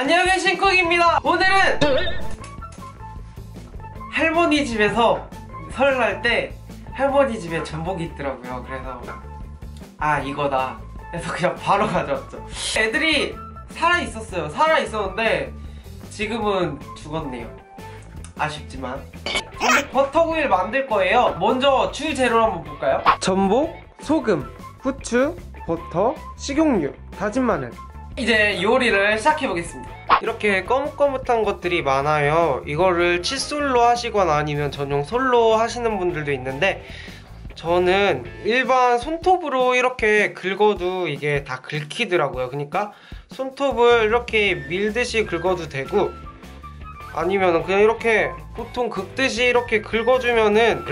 안녕하세요, 신쿡입니다. 오늘은 할머니 집에서 설날 때 할머니 집에 전복이 있더라고요. 그래서 이거다 그래서 그냥 바로 가져왔죠. 애들이 살아있었어요. 살아있었는데 지금은 죽었네요. 아쉽지만. 버터구이를 만들 거예요. 먼저 주재료를 한번 볼까요? 전복, 소금, 후추, 버터, 식용유, 다진 마늘. 이제 요리를 시작해 보겠습니다. 이렇게 거뭇거뭇한 것들이 많아요. 이거를 칫솔로 하시거나 아니면 전용 솔로 하시는 분들도 있는데, 저는 일반 손톱으로 이렇게 긁어도 이게 다 긁히더라고요. 그러니까 손톱을 이렇게 밀듯이 긁어도 되고, 아니면 그냥 이렇게 보통 긁듯이 이렇게 긁어주면은,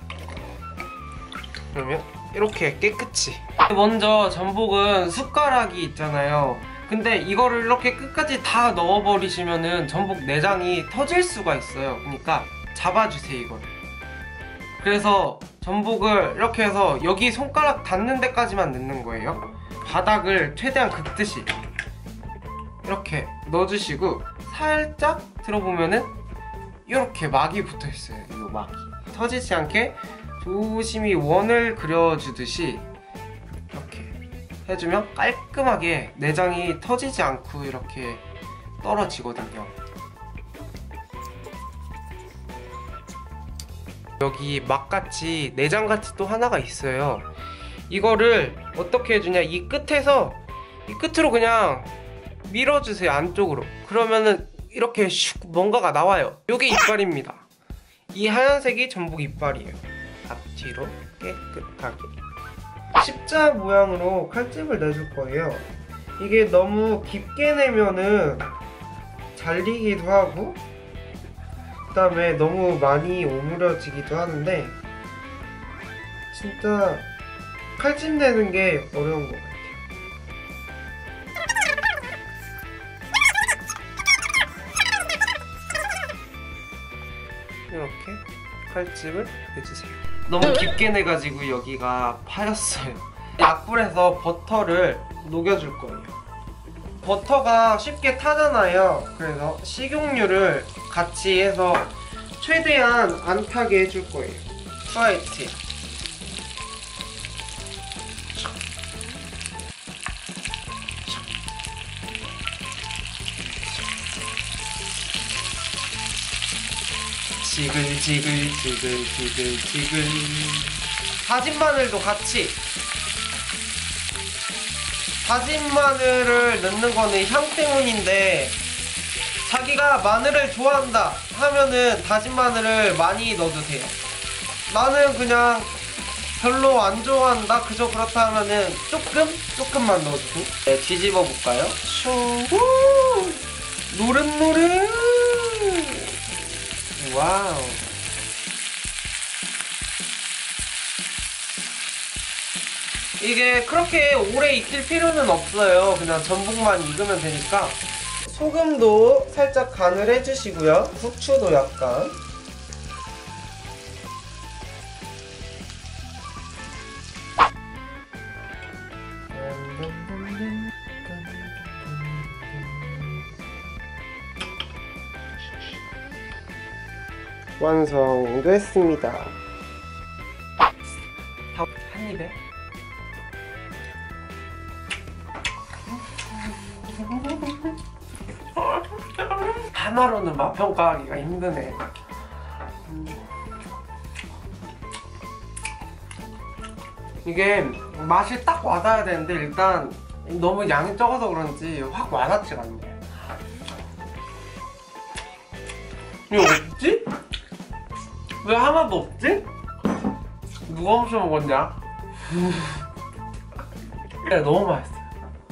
그러면 이렇게 깨끗이. 먼저 전복은 숟가락이 있잖아요. 근데 이거를 이렇게 끝까지 다 넣어버리시면은 전복 내장이 터질 수가 있어요. 그러니까 잡아주세요, 이거를. 그래서 전복을 이렇게 해서 여기 손가락 닿는 데까지만 넣는 거예요. 바닥을 최대한 긁듯이 이렇게 넣어주시고, 살짝 들어보면은 이렇게 막이 붙어 있어요. 이 막이 터지지 않게 조심히 원을 그려주듯이 이렇게 해주면 깔끔하게 내장이 터지지 않고 이렇게 떨어지거든요. 여기 막같이 내장같이 또 하나가 있어요. 이거를 어떻게 해주냐, 이 끝에서 이 끝으로 그냥 밀어주세요, 안쪽으로. 그러면은 이렇게 슉 뭔가가 나와요. 요게 이빨입니다. 이 하얀색이 전복 이빨이에요. 앞뒤로 깨끗하게 십자 모양으로 칼집을 내줄 거예요. 이게 너무 깊게 내면은 잘리기도 하고, 그 다음에 너무 많이 오므려지기도 하는데, 진짜 칼집 내는 게 어려운 것 같아요. 이렇게 칼집을 내주세요. 너무 깊게 내가지고 여기가 파였어요. 약불에서 버터를 녹여줄 거예요. 버터가 쉽게 타잖아요. 그래서 식용유를 같이 해서 최대한 안 타게 해줄 거예요. 프라이트. 지글지글. 다진 마늘도 같이. 다진 마늘을 넣는 거는 향 때문인데, 자기가 마늘을 좋아한다 하면은 다진 마늘을 많이 넣어도 돼요. 나는 그냥 별로 안 좋아한다, 그저 그렇다 하면은 조금만 넣어주고. 네, 뒤집어 볼까요? 노릇노릇. 와우. 이게 그렇게 오래 익힐 필요는 없어요. 그냥 전복만 익으면 되니까. 소금도 살짝 간을 해주시고요. 후추도 약간. 완성됐습니다. 한 입에. 하나로는 맛 평가하기가 힘드네. 이게 맛이 딱 와닿아야 되는데, 일단 너무 양이 적어서 그런지 확 와닿지가 않네. 이거 없지? 왜 하나도 없지? 누가 훔쳐 먹었냐? 너무 맛있어요.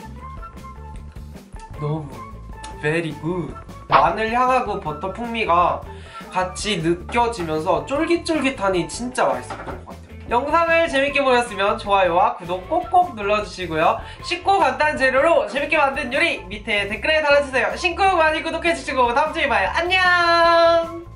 너무 very good. 마늘 향하고 버터 풍미가 같이 느껴지면서 쫄깃쫄깃하니 진짜 맛있었던 것 같아요. 영상을 재밌게 보셨으면 좋아요와 구독 꼭꼭 눌러주시고요. 쉽고 간단한 재료로 재밌게 만든 요리 밑에 댓글에 달아주세요. 신쿡 많이 구독해주시고 다음주에 봐요. 안녕.